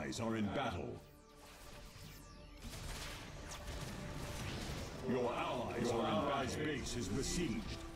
allies are in battle. Your allies' base is besieged.